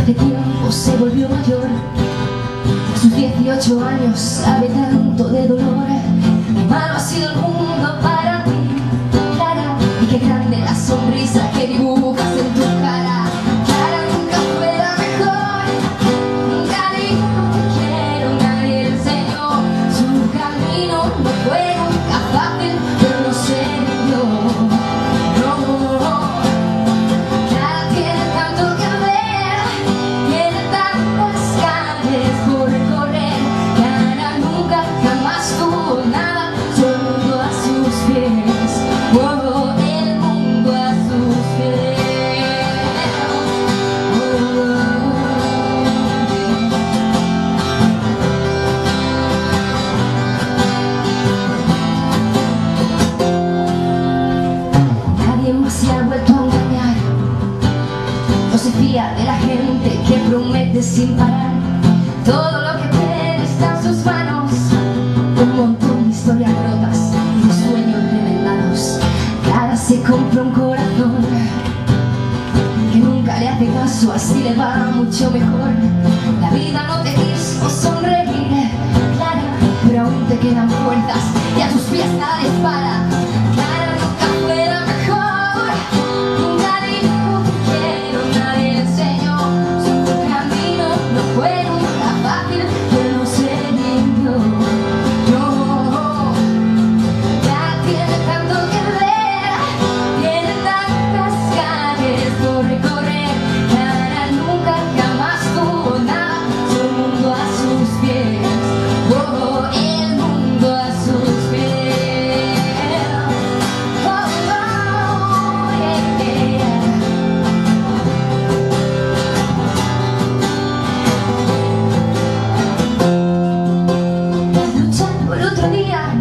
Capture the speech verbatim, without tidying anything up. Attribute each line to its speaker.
Speaker 1: Hace tiempo se volvió mayor. A sus dieciocho años sabe tanto de dolor. Qué malo ha sido el mundo para ti, Clara, y qué grande la sonrisa que dibujas en tu cara. Clara, nunca fue la mejor. Nunca dijo te quiero, nadie le enseñó. Su camino no fue nunca fácil, pero no se rindió. No, Clara tiene tanto que ver, tiene tantas calles por recorrer. Clara nunca jamás tuvo nada, todo el mundo a sus pies. Oh, el mundo a sus pies. Nadie más se ha vuelto a engañar. No se fía de la gente que promete sin parar. Todo lo que tiene está en sus manos. Un montón de historias rotas y de sueños revendados. Clara se compra un corazón que nunca le hace caso, así le va mucho mejor. La vida no te quiso sonreír, Clara, pero aún te quedan fuerzas y a tus pies nada dispara. Clara nunca fue la mejor. Nunca dijo te quiero, nadie le enseñó. Su camino no fue nunca fácil, pero no se rindió. No, Clara tiene tanto que ver, tiene tantas calles por recorrer. Clara nunca jamás tuvo nada, todo el mundo a sus pies. Oh, el mundo a sus pies. Oh, oh, yeah, yeah. Luchar por otro día,